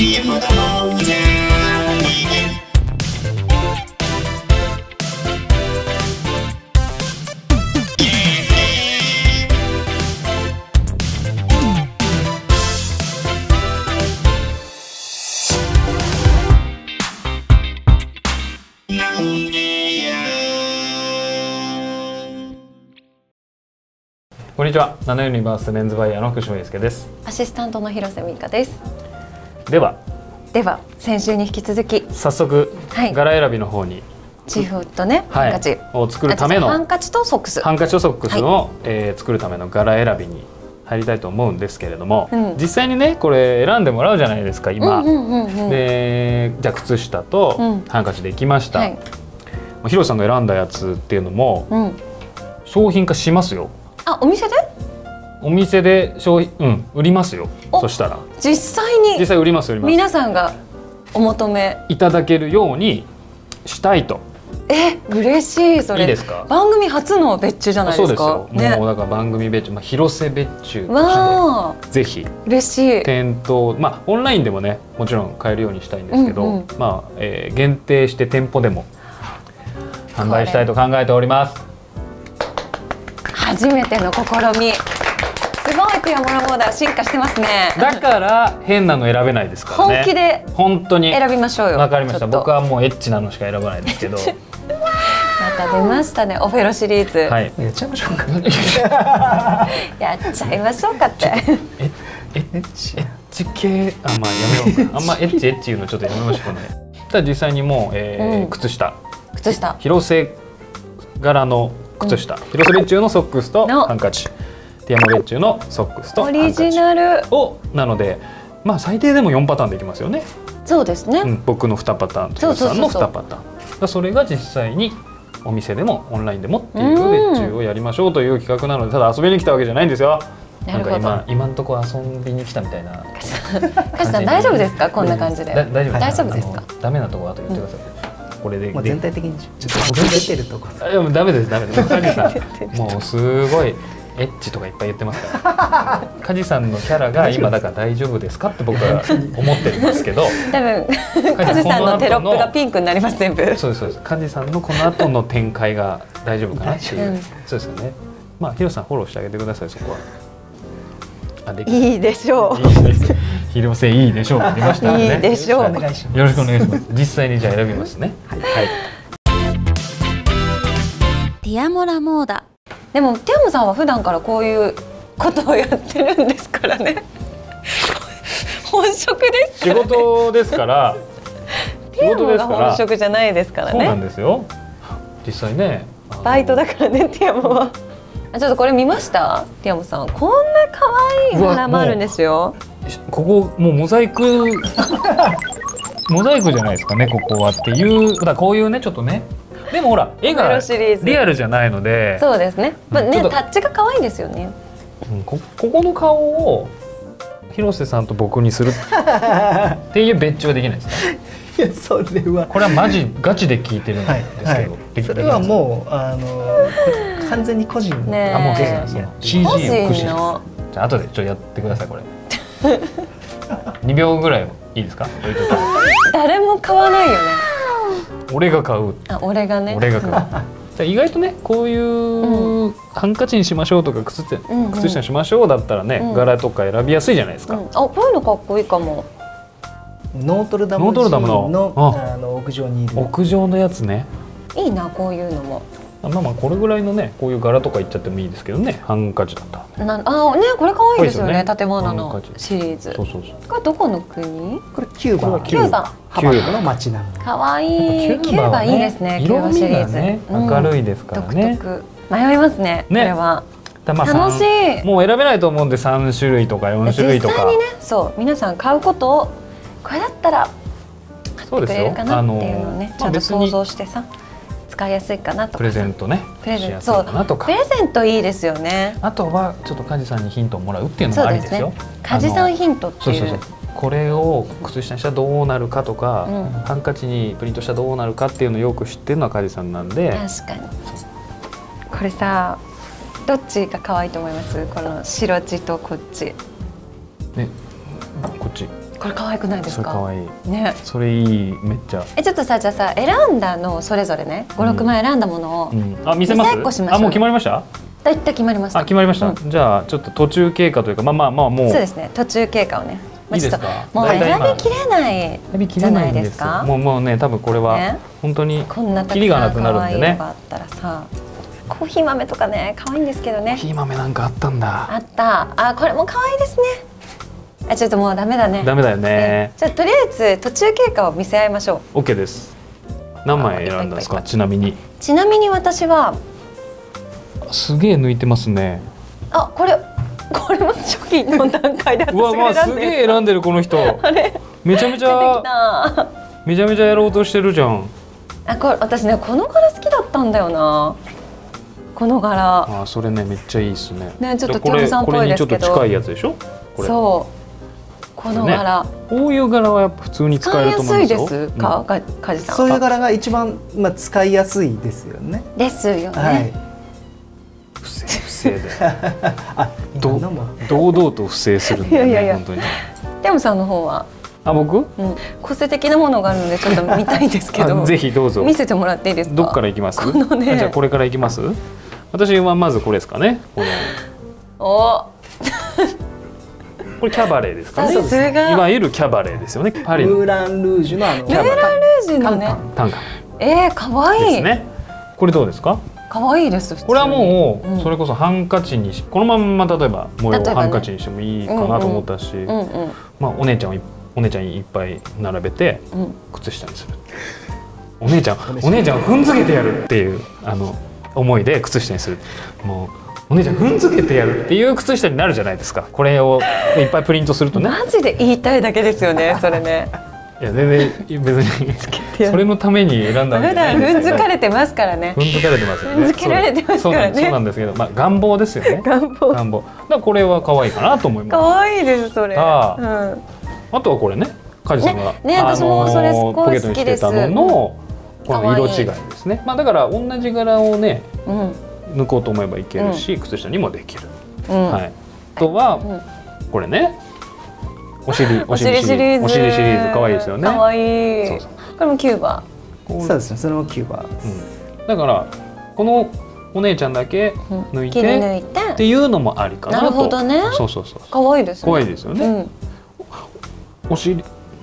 こんにちは。ナノユニバースメンズバイヤーの福島祐介です。 アシスタントの広瀬美香です。 では先週に引き続き早速、柄選びの方にチーフとね、ハンカチを作るためのハンカチとソックスを、作るための柄選びに入りたいと思うんですけれども、実際にねこれ選んでもらうじゃないですか今。でじゃあ靴下とハンカチできました。広瀬さんが選んだやつっていうのも、商品化しますよ。 あ、お店で？ お店で売りますよ。そしたら実際売ります。 皆さんがお求めいただけるようにしたいと。 嬉しい。それいいですか？番組初の別注じゃないですか。 そうですよ。もうだから番組別注、広瀬別注としてぜひ嬉しい店頭、オンラインでもねもちろん買えるようにしたいんですけど、限定して店舗でも販売したいと考えております。 初めての試み。すごいティアモラモーダー進化してますね。 だから変なの選べないですからね。 本気で本当に選びましょうよ。 わかりました。僕はもうエッチなのしか選ばないですけど。 また出ましたね、オフェロシリーズ。 はい。 やっちゃいましょうか。 やっちゃいましょうかって。 エッチ系やめようか。あんまエッチいうのちょっとやめましょうね。ただ実際にもう靴下広瀬柄の靴下、広瀬別注のソックスとハンカチ、ティアモ別注のソックスとハンカチオリジナルをなので最低でも4パターンできますよね。 そうですね。 僕の2パターンと広瀬さんの2パターン。それが実際にお店でもオンラインでもっていう別注をやりましょうという企画なので、ただ遊びに来たわけじゃないんですよ。なんか今のところ遊びに来たみたいな。 カシさん大丈夫ですか？こんな感じで。大丈夫ですか？ ダメなとこあと言ってください。これで全体的にちょっと出てるとこ。 ダメです。梶さんもうすごいエッチとかいっぱい言ってますから。梶さんのキャラが今だから大丈夫ですかって僕は思ってるんですけど。 多分梶さんのテロップがピンクになります。全部。 そうです。梶さんのこの後の展開が大丈夫かなっていう。そうですよね。広瀬さんフォローしてあげてくださいそこは。 いいでしょう。 広瀬いいでしょう。出ましたね。 いいでしょう。 よろしくお願いします。実際にじゃあ選びますね。はい。 ティアモラモーダ。でもティアモさんは普段からこういうことをやってるんですからね。本職ですからね。 仕事ですから。 ティアモが本職じゃないですからね。 そうなんですよ。実際ね。 バイトだからねティアモは。ちょっとこれ見ました？ティアモさん、こんな可愛い柄もあるんですよ。 ここもうモザイクじゃないですかね、ここはっていう。こういうねちょっとね。でもほら絵がリアルじゃないので。 そうですね。タッチが可愛いですよね。 ここの顔を広瀬さんと僕にするっていう別注はできないですか？ いやそれはこれはガチで聞いてるんですけど。 それはもう完全に個人ね。 もうそうなんですよ。CG を駆使して。じゃあ後でちょっとやってくださいこれ。2秒ぐらいいいですか？ 誰も買わないよね。 俺が買う。 俺がね。 俺が買う。意外とねこういうハンカチにしましょうとか靴下にしましょうだったらね柄とか選びやすいじゃないですか。 こういうのかっこいいかも。 ノートルダムの屋上にいる屋上のやつね。 いいなこういうのも。 これぐらいのねこういう柄とかいっちゃってもいいですけどね。ハンカチだったらね、これ可愛いですよね。建物のシリーズ。これどこの国？ これキューバハバナの街並み。 可愛い。キューバいいですね。キューバシリーズ明るいですからね。 独特。迷いますねこれは。楽しい。 もう選べないと思うんで3種類とか4種類とか。 実際にね、そう皆さん買うことをこれだったら買ってくれるかなっていうのをねちゃんと想像してさ。使いやすいかなとか。 プレゼントね。 プレゼントいいですよね。 あとはちょっと梶さんにヒントをもらうっていうのもありですよ。 梶さんヒントっていう。 これを靴下にしたらどうなるかとか、ハンカチにプリントしたらどうなるかっていうのをよく知ってるのは梶さんなんで。 確かに。これさ、どっちが可愛いと思います？この白地とこっち。 ね、こっち。 これ可愛くないですか。 それ可愛いね。 それいいめっちゃ。 ちょっとさじゃあさ選んだのそれぞれね5、6枚選んだものを、 あ見せます。 見せっこしましょう。 あもう決まりました。 だいたい決まりました。 あ決まりました。じゃあちょっと途中経過というかまあもう。 そうですね途中経過をね。 いいですか。 もう選びきれないじゃないですか。 もうね多分これは本当にキリがなくなるんでね。 あったらさコーヒー豆とかね可愛いんですけどね。 コーヒー豆なんかあったんだ。 あった。あこれも可愛いですね。ちょっともうダメだね。 ダメだよね。 じゃあとりあえず途中経過を見せ合いましょう。 OK です。何枚選んだんですか。ちなみに私はすげえ抜いてますね。 あこれも初期の段階で私が選んでる。 うわすげえ選んでるこの人。 あれめちゃめちゃやろうとしてるじゃん。 これ私ねこの柄好きだったんだよな。この柄。 それねめっちゃいいですね。 ねちょっとティムさんっぽいですけど。 これにちょっと近いやつでしょ。 そうこの柄。 こういう柄はやっぱ普通に使えると思うんですよ。 使いやすいですか、梶さん。 そういう柄が一番使いやすいですよね。 ですよね。 不正で堂々と不正するんだよね本当に。 ティムさんの方は僕個性的なものがあるのでちょっと見たいんですけどぜひどうぞ見せてもらっていいですか。 どっからいきます。 このねじゃあこれからいきます。私はまずこれですかね。これキャバレーですかね。いわゆるキャバレーですよね。パリのムーランルージュのムーランルージュのね短歌可愛いですね。これどうですか。 可愛いです。 これはもうそれこそハンカチにこのまま例えば模様をハンカチにしてもいいかなと思ったし、お姉ちゃんいっぱい並べて靴下にする。お姉ちゃんを踏んづけてやるっていう思いで靴下にする。もうお姉ちゃん踏んづけてやるっていう靴下になるじゃないですか。これをいっぱいプリントするとね。 マジで言いたいだけですよねそれね。 いや全然別にそれのために選んだんじゃないです。 普段踏んづかれてますからね。 踏んづかれてますよね。 踏んづけられてますからね。 そうなんですけど、願望ですよね。願望。だからこれは可愛いかなと思います。 可愛いですそれ。あとはこれね、梶さんが私もそれすごい好きです。 ポケットにしてたののこの色違いですね。だから同じ柄をね抜こうと思えばいけるし、靴下にもできる。はい。あとはこれね。お尻シリーズ可愛いですよね。 可愛い。これもキューバ。 そうですね。それもキューバです。 だからこのお姉ちゃんだけ抜いてっていうのもありかなと。 なるほどね。 そう。 可愛いですね。 可愛いですよね。お尻。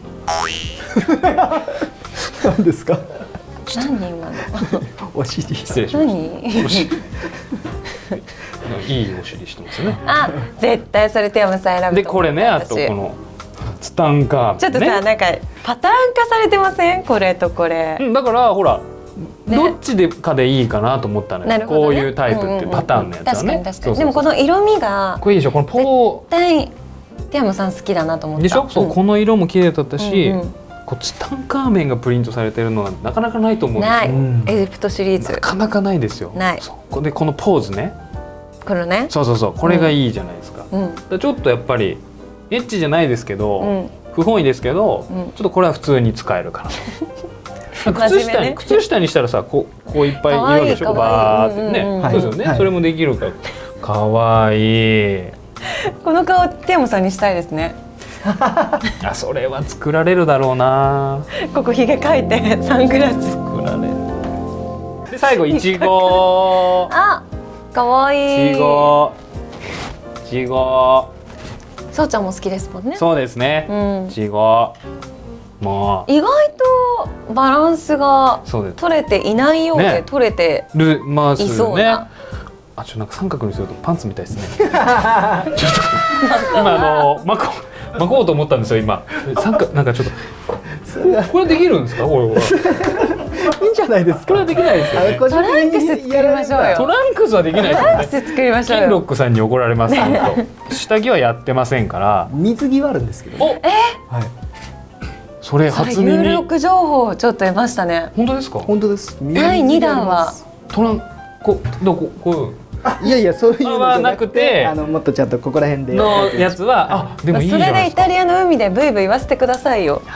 何ですか。 何今の。 お尻。 失礼しました。いいお尻してますね。 絶対それティアムさん選ぶ。 でこれねあとこのツタンカーメン。 ちょっとさなんかパターン化されてませんこれとこれ。 だからほらどっちでかでいいかなと思ったのよ。こういうタイプってパターンのやつはね。 確かに。でもこの色味がこれいいでしょ。このポー絶対ティアムさん好きだなと思った。 でしょ。そうこの色も綺麗だったし。ツタンカーメンがプリントされてるのはなかなかないと思うんですよ。 ない。エジプトシリーズ。 なかなかないですよ。 ない。 でこのポーズね。 このね。 そうこれがいいじゃないですか。ちょっとやっぱりエッチじゃないですけど、不本意ですけど、ちょっとこれは普通に使えるかな。靴下にしたらさこういっぱいいるわけでしょ。バーってね。そうですよね。それもできるから。かわいい。 この顔ティアムさんにしたいですね。 それは作られるだろうな。 ここひげ描いてサングラス作られる。で最後いちご。 かわいい。 いちご。 そうちゃんも好きですもんね。 そうですね。いちご。もう意外とバランスが取れていないようで取れていそうな。 ちょっとなんか三角にするとパンツみたいですね。ちょっと今巻こうと思ったんですよ今。なんかちょっとこれできるんですかこれ。 いいんじゃないですか。 これはできないですよね。 トランクス作りましょうよ。 トランクスはできないですよね。 トランクス作りましょうよ。 キンロックさんに怒られます。下着はやってませんから。 水着はあるんですけど。 はい。 それ初耳。 有力情報をちょっと得ましたね。 本当ですか。 本当です。 第2弾はトランこう。 いやそういうのじゃなくてもっとちゃんとここら辺でのやつはでもいいじゃないですか。 それでイタリアの海でブイブイ言わせてくださいよ。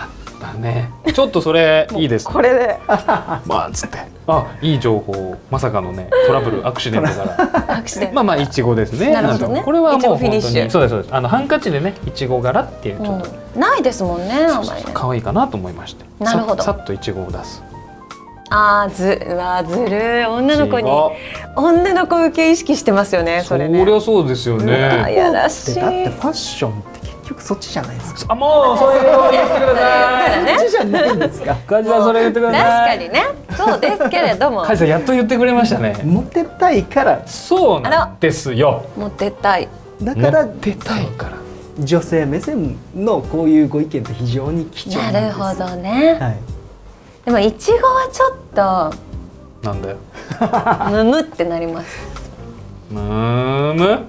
だね。ちょっとそれいいです、ね。 これでまあつって、いい情報、まさかのねトラブルアクシデントからアクシデント。 まあいちごですね。 なるほどね。 これはもうフィニッシュ。 そうですそうです。ハンカチでねいちご柄っていうちょっとないですもんね。あんまりね。 可愛いかなと思いまして。 なるほど。 さっといちごを出す。 ずるい。女の子受け意識してますよね。それね。 そりゃそうですよね。 やらしい。 だってファッションって結局そっちじゃないですか。 もうそれを言ってください。 そっちじゃないんですか。 カジさんそれ言ってください。 確かにね。そうですけれども。 カジさんやっと言ってくれましたね。 モテたいから。 そうなんですよ。 モテたい。 だからモテたいから。 女性目線のこういうご意見って非常に貴重なんです。 なるほどね。 はい。 でもいちごはちょっとなんだよ。 ムムってなります。 ムム。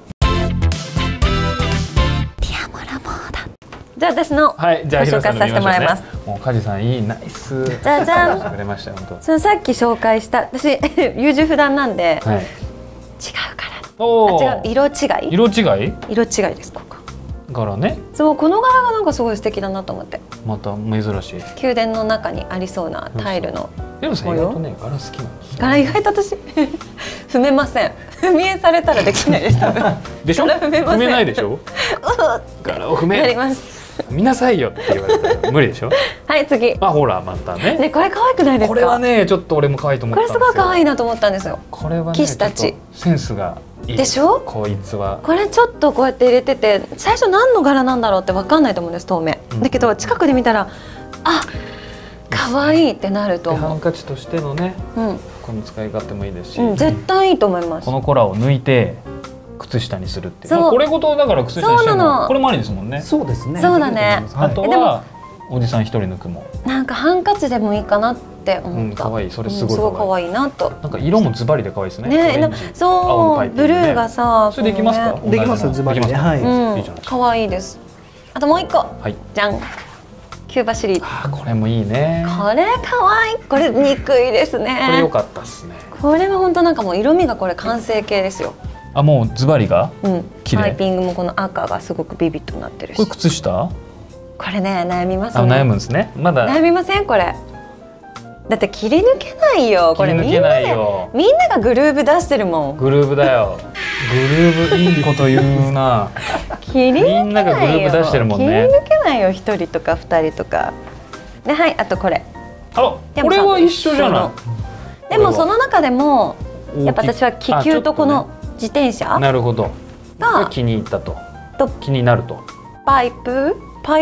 じゃあ私のご紹介させてもらいます。 もうカジさんいいナイス。 じゃじゃん。 くれましたよ本当。 そのさっき紹介した私優柔不断なんで、違うから。違う色違い？ 色違い？ 色違いですここ。 柄ね。 そうこの柄がなんかすごい素敵だなと思って。 また珍しい。 宮殿の中にありそうなタイルの。 でもさ意外とね柄好きなんです。 柄意外と私踏めません。踏み絵されたらできないです多分。 でしょ？踏めないでしょ？柄を踏め。 やります。 見なさいよって言われたら無理でしょ。 はい次。 ほらまたね。 ねこれ可愛くないですか？ これはねちょっと俺も可愛いと思ったんですよ。 これすごい可愛いなと思ったんですよ。 これはね騎士たちセンスがいいでしょ？ こいつは。 これちょっとこうやって入れてて最初何の柄なんだろうって分かんないと思うんです透明。だけど近くで見たら可愛いってなると思う。 ハンカチとしてのね、この使い勝手もいいですし、 絶対いいと思います。 このコラを抜いて靴下にするっていう。これごとだから靴下にしてもこれもありですもんね。 そうですね。 そうだね。 あとはおじさん一人抜くも。 なんかハンカチでもいいかなって思った。 可愛い。それすごい可愛いなと。 なんか色もズバリで可愛いですね。 ね、そうブルーがさ、 それできますか？ できますズバリで。はい。 可愛いです。あともう一個。じゃん。キューバシリーズ。 これもいいね。 これ可愛い。これ憎いですね。 これ良かったですね。 これは本当なんかもう色味がこれ完成形ですよ。 もうズバリが綺麗。 パイピングもこの赤がすごくビビッとなってるし。 これ靴下？ これね悩みますね。 悩むんですね。まだ悩みませんこれ。だって切り抜けないよ。これみんながグルーブ出してるもん。 グルーブだよ。グルーブいいこと言うな。 切り抜けないよ。 みんながグルーブ出してるもんね。 切り抜けないよ一人とか二人とか。であとこれ。 これは一緒じゃない。 でもその中でもやっぱ私は気球とこの自転車。 なるほど。が気に入ったと。気になると。 パイプ？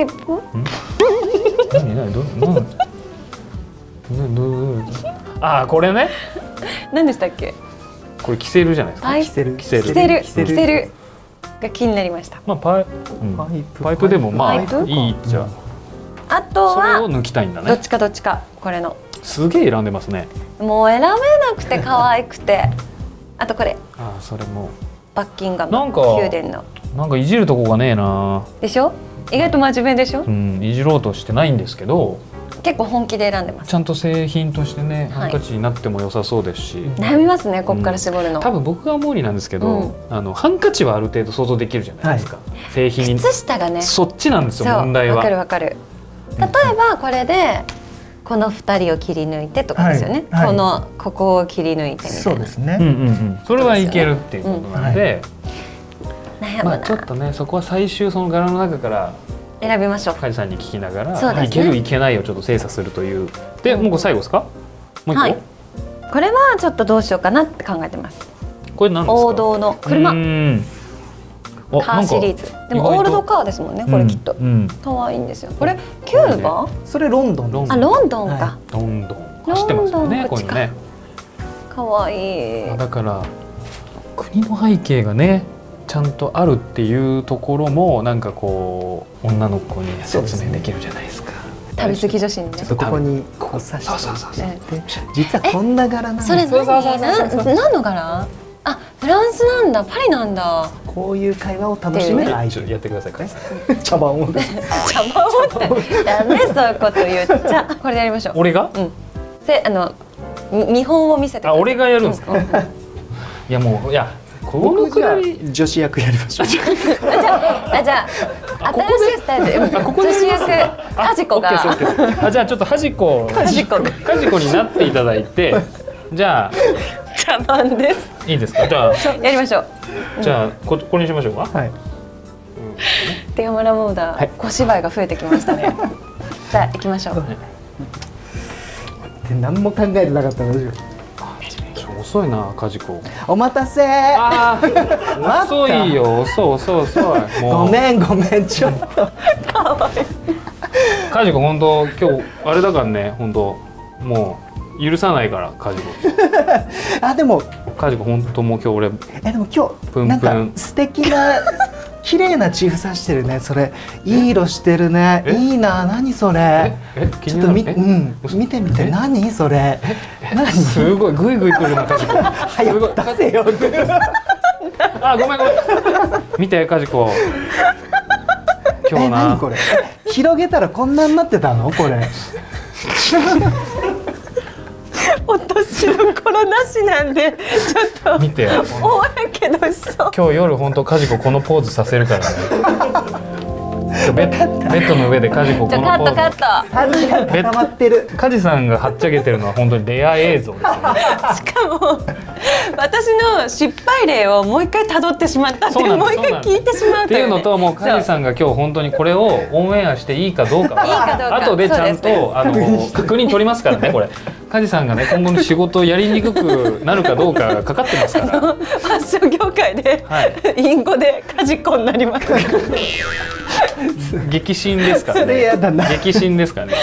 これね。 何でしたっけ？ これキセルじゃないですか。 キセルが気になりました。 パイプでもいいじゃん。 あとはそれを抜きたいんだね。 どっちかこれの。 すげえ選んでますね。 もう選べなくて可愛くて。あとこれ。 それも。 バッキンガム宮殿の。 なんかいじるとこがねえな。 でしょ？意外と真面目でしょ？ いじろうとしてないんですけど。 結構本気で選んでます。 ちゃんと製品としてね、ハンカチになっても良さそうですし。 悩みますね、ここから絞るの。 多分僕が思うになんですけど、ハンカチはある程度想像できるじゃないですか。製品に。 靴下がね。 そっちなんですよ問題は。 わかる。例えばこれでこの2人を切り抜いてとかですよね。ここを切り抜いてみたいな。 そうですね。 それはいけるっていうことなので、ちょっとねそこは最終その柄の中から選びましょう。 カジさんに聞きながらいけるいけないをちょっと精査するという。でもう最後ですか？もう一個？これはちょっとどうしようかなって考えてます。 これ何ですか？ 王道の車。カーシリーズ。でもオールドカーですもんねこれきっと。可愛いんですよ。これキューバ？ それロンドン。 ロンドンか。 ロンドン走ってますよねこういうのね。 可愛い。 だから国の背景がねちゃんとあるっていうところもなんかこう女の子に説明できるじゃないですか。 旅好き女子にね。 ここにこう刺して実はこんな柄なんです。 それ何の柄？フランスなんだ、パリなんだ。 こういう会話を楽しめる相手やってください。 茶番を。 茶番をってダメそういうこと言っちゃ。これでやりましょう。 俺が？ 見本を見せて。 俺がやるんですか？いやもうこのくらい女子役やりましょう。 じゃあ新しいスタイルで女子役はじこがじゃあちょっとはじこになっていただいて、じゃあ茶番です。 いいですか。じゃあやりましょう。 じゃあこれにしましょうか。 はい。 ティアモラモーダー小芝居が増えてきましたね。じゃあ行きましょう。 何も考えてなかったの。 遅いな、カジコ。 お待たせ。 遅いよ、遅い。 ごめんちょっと。 カジコ本当今日あれだからね、本当もう許さないからカジコ。 でもカジコ本当もう今日俺でも今日なんか素敵な綺麗なチーフさしてるね。それいい色してるね。いいな。何それ。ちょっと見てみて。何それ。何。 すごいグイグイ来るなカジコ。 早く出せよ。 ごめん。見てカジコ。今日な。 何これ。広げたらこんなになってたのこれ。 お年の頃なしなんでちょっと見て。 大やけどしそう。 今日夜本当カジコこのポーズさせるからね。ベッドの上でカジコこのポーズ。 カット。 3時間固まってる。 カジさんがはっちゃけてるのは本当にレア映像ですよね。 しかも私の失敗例をもう一回辿ってしまったっていう、もう一回聞いてしまうっていうのと、もうカジさんが今日本当にこれをオンエアしていいかどうかは後でちゃんと確認取りますからね。これカジさんがね今後の仕事をやりにくくなるかどうかがかかってますから。 ファッション業界で隠語でカジコになります。 激震ですからね。 それやだな。 激震ですからね。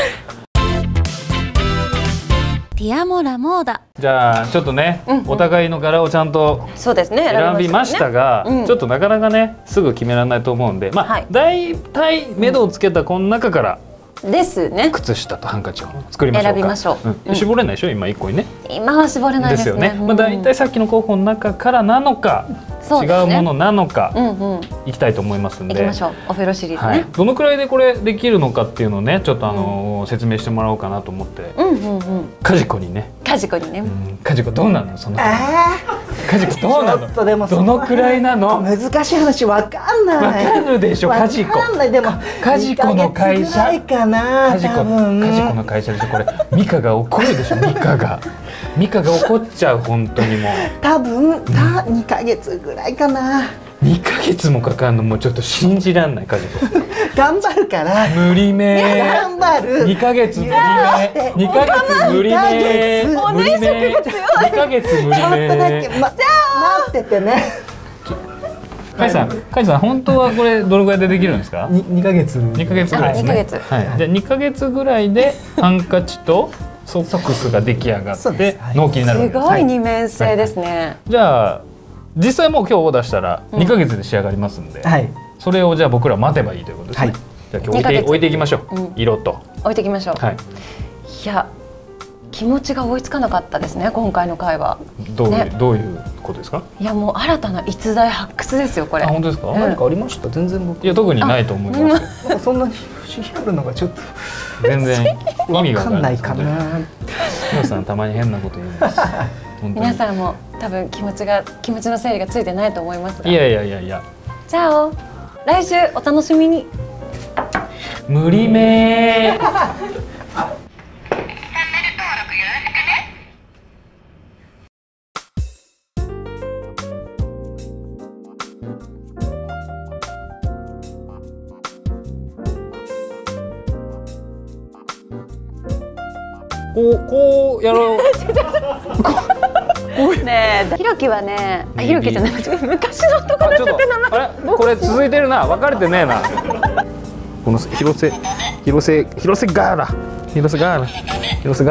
ティアモラモーダ。 じゃあちょっとね、お互いの柄をちゃんと選びましたが、ちょっとなかなかねすぐ決められないと思うんで、大体目処をつけたこの中からですね。 靴下とハンカチを作りましょうか。 選びましょう。 絞れないでしょ今1個にね。 今は絞れないですね。 大体さっきの候補の中からなのか違うものなのかいきたいと思いますんで。 いきましょう。お風呂シリーズね。 どのくらいでこれできるのかっていうのをねちょっと説明してもらおうかなと思って。カジコにね。カジコどうなのその。カジコどうなの。どのくらいなの。 難しい話わかんない。 わかるでしょカジコ。 でもカジコの会社。カジコの会社でしょこれ。ミカが怒るでしょミカが怒っちゃう本当にもう。 多分2ヶ月ぐらいかな。 2ヶ月もかかるのもうちょっと信じらんないカジコ。 頑張るから。 無理め。 頑張る。 2ヶ月無理め。2ヶ月無理め。 お姉色が強い。 2ヶ月無理め。 ちょっとだけ待っててね。 カイさん本当はこれどのぐらいでできるんですか ？2ヶ月。 2ヶ月ぐらいですね。じゃあ2ヶ月ぐらいでハンカチとソックスが出来上がって納期になるわけです。 すごい二面性ですね。 じゃあ実際もう今日オーダーしたら2ヶ月で仕上がりますんで、それをじゃあ僕ら待てばいいということですね。じゃあ今日置いていきましょう。色と置いていきましょう。いや気持ちが追いつかなかったですね今回の回は。 どういうことですか？ いやもう新たな逸材発掘ですよこれ。 本当ですか？ 何かありました？全然僕。 いや特にないと思います。 そんなに不思議あるのがちょっと全然意味がわかんないかな。 皆さんたまに変なこと言うんです。 皆さんも多分気持ちの整理がついてないと思いますが。 いや。 じゃあ来週お楽しみに。 無理めー。こうやろう。 ねえ、ひろきはね、ひろきじゃなくて昔の男の人って名前。 あれ、これ続いてるな、分かれてねえな。この広瀬ガーラ。